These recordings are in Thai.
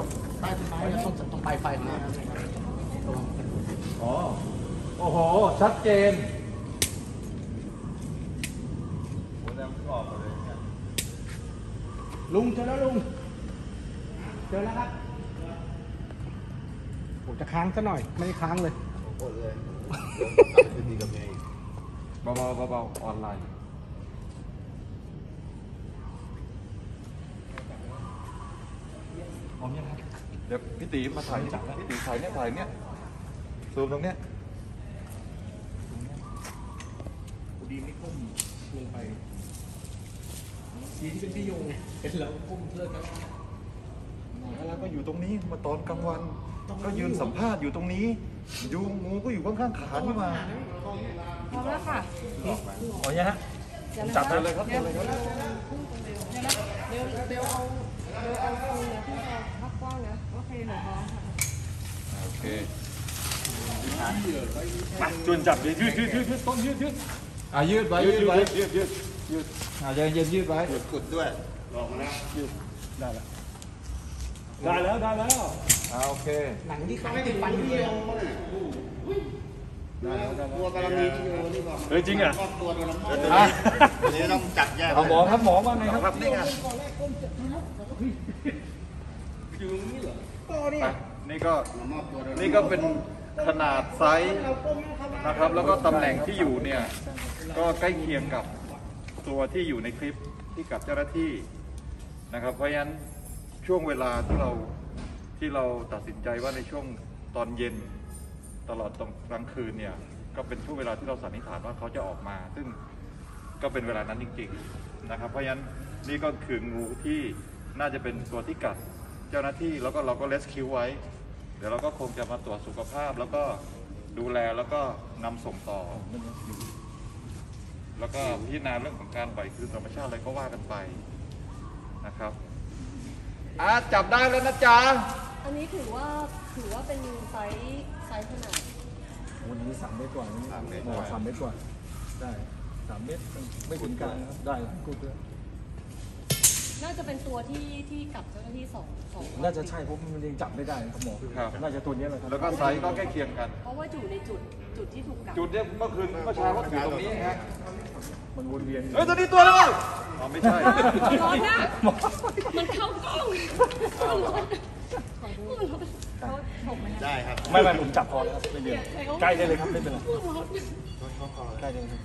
ใต้ต้นไม้เนี่ยตรงปลายไฟนะอ๋อโอ้โหชัดเจนลุงเจอแล้วลุงเจอแล้วครับผมจะค้างซะหน่อยไม่ค้างเลยโอ้เลยดีกับเมย์เบาออนไลน์พร้อมยังครับเดี๋ยวพี่ตีมาถ่ายจับแล้วพี่ตีถ่ายเนี่ยซูมตรงเนี้ยดีไม่ก้มลงไปดีที่เป็นพี่โยงเป็นเราก้มเลิกกันแล้วก็อยู่ตรงนี้มาตอนกลางวันก็ยืนสัมภาษณ์อยู่ตรงนี้งูก็อยู่ข้างๆขานี่มาพร้อมแล้วค่ะอ๋อเนี่ยฮะจับได้เลยครับเดี๋ยวเอาตรงนะที่เราพักกว้างนะโอเคหนูพร้อมค่ะโอเคมาจวนจับยืดต้นยืดยืดไว้ยืดใจเย็นยืดไว้กดด้วยลองมาแล้วยืดได้แล้วโอเคหนังที่เขาให้ติดฟันที่โยงตัวกำลังมีที่โยงนี่ก่อนเฮ้ยจริงอ่ะตัวโดนน้ำมันนี้ต้องจัดแยกหมอครับหมอว่าไงครับนี่ไงอยู่นี่เหรอนี่ก็เป็นขนาดไซส์นะครับแล้วก็ตำแหน่งที่อยู่เนี่ยก็ใกล้เคียงกับตัวที่อยู่ในคลิปที่กับเจ้าหน้าที่นะครับเพราะฉะนั้นช่วงเวลาที่เราตัดสินใจว่าในช่วงตอนเย็นตลอดตรงกลางคืนเนี่ยก็เป็นช่วงเวลาที่เราสันนิษฐานว่าเขาจะออกมาซึ่งก็เป็นเวลานั้นจริงๆนะครับเพราะฉะนั้นนี่ก็คืองูที่น่าจะเป็นตัวที่กัดเจ้าหน้าที่แล้วก็เราก็เลสคิวไว้เดี๋ยวเราก็คงจะมาตรวจสุขภาพแล้วก็ดูแลแล้วก็นำส่งต่อแล้วก็พิจารณาเรื่องของการปล่อยคืนธรรมชาติอะไรก็ว่ากันไปนะครับจับได้แล้วนะจ๊ะอันนี้ถือว่าเป็นไซส์ขนาดวันนี้3 เมตรกว่า3 เมตรกว่าได้3 เมตรไม่ถึงกลางครับได้กูเพื่อน่าจะเป็นตัวที่กับเจ้าหน้าที่สองน่าจะใช่เพราะมันยังจับไม่ได้ครับหมอน่าจะตัวนี้แหละครับแล้วก็ไซส์ก็ใกล้เคียงกันเพราะว่าอยู่ในจุดที่ถูกกัดจุดเนี้ยเมื่อเช้าก็อยู่ตรงนี้ฮะมันวนเวียนตัวนี้ตัวแล้วไม่ใช่ร้อนนะมันเข้ากล้องได้ครับไม่ผมจับพอแล้วครับไม่เดือดใกล้ได้เลยครับไม่เป็นไรใกล้ได้เลย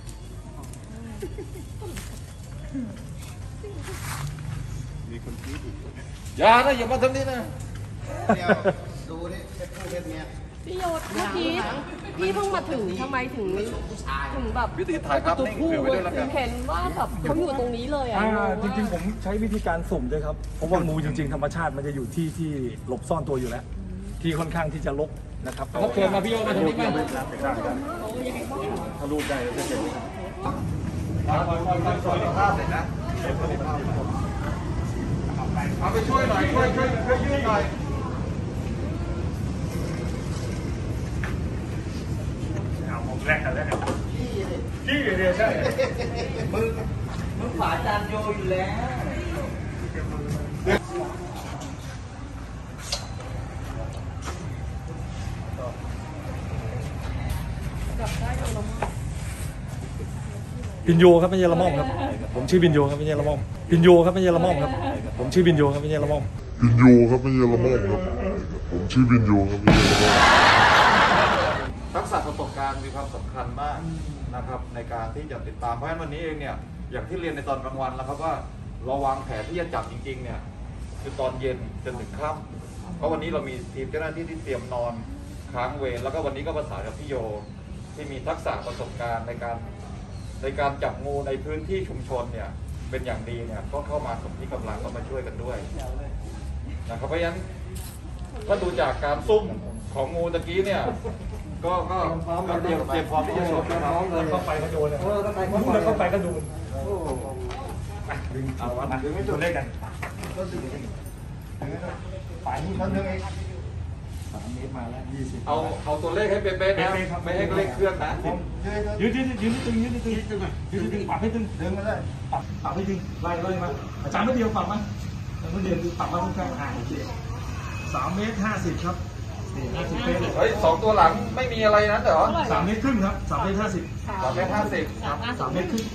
มีคนคิดอีกอย่ามาทำนี่นะเดี๋ยวดูนี่เทปนี้พี่โยเมื่อกี้พี่เพิ่งมาถึงทำไมถึงแบบวิธีถ่ายภาพนิ่งคือไว้ด้วยแล้วกันเห็นว่าแบบเขาอยู่ตรงนี้เลยจริงๆผมใช้วิธีการสุ่มด้วยครับเพราะว่างูจริงๆธรรมชาติมันจะอยู่ที่หลบซ่อนตัวอยู่แล้วที่ค่อนข้างที่จะลกนะครับถ้าเกิดมาพี่โยมาทางนี้มาถ้ารูปได้จะเห็นสวัสดีภาพเลยนะเอาไปช่วยหน่อยช่วยยืดหน่อยแรกกันแล้วที่เดียวใช่มึงฝาจานโยอยู่แล้วบินโยครับไม่ใช่ละม่อมครับผมชื่อบินโยครับไม่ใช่ละม่อมบินโยครับไม่ใช่ละม่อมครับผมชื่อบินโยครับไม่ใช่ละม่อมบินโยครับไม่ใช่ละม่อมครับผมชื่อบินโยครับไม่ใช่ละม่อมทักษะประสบการณ์มีความสำคัญมากนะครับในการที่จะติดตามเพราะฉะนั้นวันนี้เองเนี่ยอย่างที่เรียนในตอนกลางวันแล้วครับว่าเราวางแผนที่จะจับจริงๆเนี่ยคือตอนเย็นจนถึงค่ำเพราะวันนี้เรามีทีมเจ้าหน้าที่ที่เตรียมนอนค้างเวรแล้วก็วันนี้ก็ประสานกับพี่โยที่มีทักษะประสบการณ์ในการจับงูในพื้นที่ชุมชนเนี่ยเป็นอย่างดีเนี่ยก็เข้ามาสมที่กำลังก็มาช่วยกันด้วยนะครับเพราะฉะนั้นถ้าดูจากการซุ่มของงูตะกี้เนี่ยก็เตรียมพร้อมที่จะชนนะครับเข้าไปก็โดนเลยเข้าไปก็โดนดึงเอาวัดดึงไม่ตัวเลขกันไปนี่ท่านนึง3 เมตรมาแล้ว20 เอาตัวเลขให้เป๊ะๆนะไม่ให้เลขเคลื่อนนะยืดตึงปรับให้ตึงดึงมาเลยปรับให้ตึงไล่มา3 เมตรเดียวปรับมา3 เมตรเดียวปรับมาตรงกลางโอเค 3 เมตร 50 ครับนี่50 เมตรเลยเฮ้ยสองตัวหลังไม่มีอะไรนั้นเหรอ 3 เมตรครึ่งครับ3 เมตร 50 3 เมตร 50 ครับ3 เมตรครึ่ง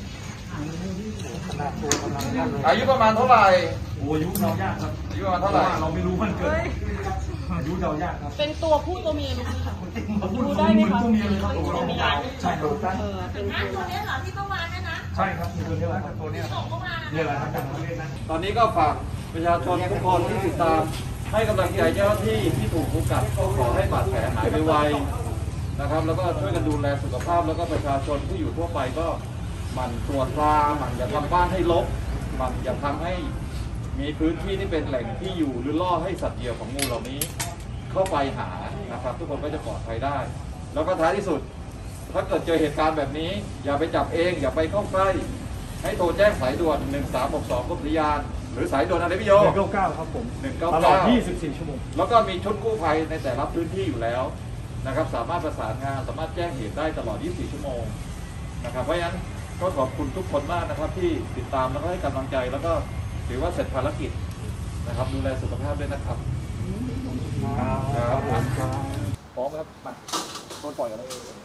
อายุประมาณเท่าไหร่โอ้อายุเดายากครับอายุประมาณเพเท่าราะไหร่ว่าเราไม่รู้มันเกิดอายุเดายากครับเป็นตัวผู้ตัวเมียไหมคะดูได้ไหมครับตัวเมียเลยครับตัวเมียใช่ครับเป็นตัวเนี้ยเหรอที่เมื่อวานนั่นนะใช่ครับมีตัวนี้แหละครับตัวเนี้ยส่งเมื่อวานนี่แหละครับการเล่นนะตอนนี้ก็ฝากประชาชนทุกคนที่ติดตามให้กำลังใจเจ้าหน้าที่ที่ถูกงูกัดก็ขอให้บาดแผลหายไวๆนะครับ แล้วก็ช่วยกันดูแลสุขภาพแล้วก็ประชาชนที่อยู่ทั่วไปก็หมั่นตรวจตราหมั่นอย่าทำบ้านให้รกหมั่นอย่าทำให้มีพื้นที่ที่เป็นแหล่งที่อยู่หรือล่อให้สัตว์เหยี่ยวของงูเหล่านี้เข้าไปหานะครับ ทุกคนก็จะปลอดภัยได้ แล้วก็ท้ายที่สุด ถ้าเกิดเจอเหตุการณ์แบบนี้ อย่าไปจับเองอย่าไปเข้าใกล้ ให้โทรแจ้งสายด่วน 1362กรมอุทยาน หรือสายด่วนอะไรพี่โย 199ครับผม 199 ตลอด 24 ชั่วโมงแล้วก็มีชุดกู้ภัยในแต่ละพื้นที่อยู่แล้วนะครับ สามารถประสานงานสามารถแจ้งเหตุได้ตลอด 24 ชั่วโมงนะครับ เพราะฉะนั้นก็ขอบคุณทุกคนมากนะครับที่ติดตามแล้วก็ให้กำลังใจแล้วก็ถือว่าเสร็จภารกิจนะครับ ดูแลสุขภาพด้วยนะครับครับผมพร้อมครับมาโดนปล่อยกันแล้ว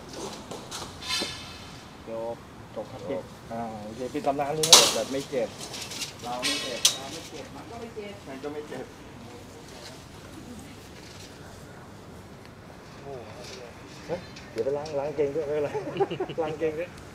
เดี๋ยวจบครับเจ็บโอเคเป็นตำนานเลยนะแบบไม่เจ็บเราไม่เจ็บมันก็ไม่เจ็บเดี๋ยวไปล้างเกงด้วยไม่เป็นไรล้างเกงด้วย